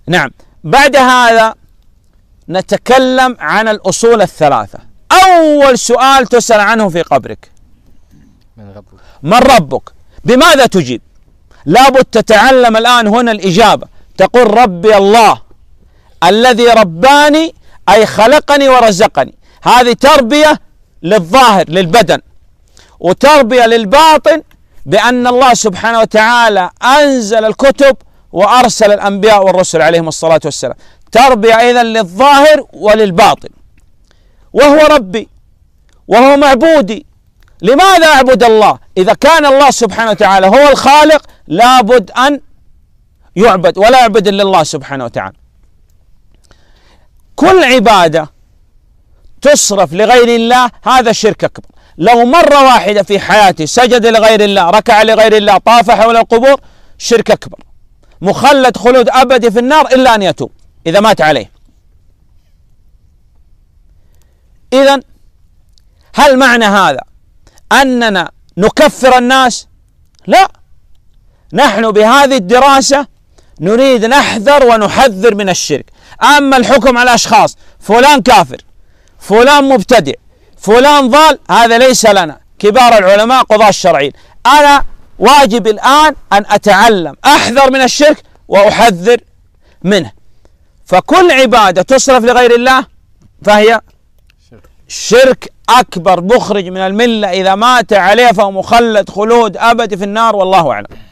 نعم. بعد هذا نتكلم عن الأصول الثلاثة. أول سؤال تسأل عنه في قبرك: من ربك؟ بماذا تجيب؟ لابد تتعلم الآن هنا الإجابة. تقول: ربي الله الذي رباني، أي خلقني ورزقني. هذه تربية للظاهر للبدن، وتربية للباطن بأن الله سبحانه وتعالى أنزل الكتب وأرسل الأنبياء والرسل عليهم الصلاة والسلام. تربية أيضا للظاهر وللباطن. وهو ربي وهو معبودي. لماذا أعبد الله؟ إذا كان الله سبحانه وتعالى هو الخالق لابد أن يعبد، ولا يعبد إلا الله سبحانه وتعالى. كل عبادة تصرف لغير الله هذا شرك أكبر. لو مرة واحدة في حياته سجد لغير الله، ركع لغير الله، طاف حول القبور، شرك أكبر، مخلد خلود أبدي في النار إلا أن يتوب إذا مات عليه. إذن هل معنى هذا أننا نكفر الناس؟ لا، نحن بهذه الدراسة نريد نحذر ونحذر من الشرك. أما الحكم على أشخاص، فلان كافر، فلان مبتدع، فلان ضال، هذا ليس لنا كبار العلماء قضاة الشرعيين. أنا واجب الآن أن أتعلم، أحذر من الشرك وأحذر منه. فكل عبادة تصرف لغير الله فهي شرك أكبر مخرج من الملة، إذا مات عليه فهو مخلد خلود أبدي في النار، والله أعلم.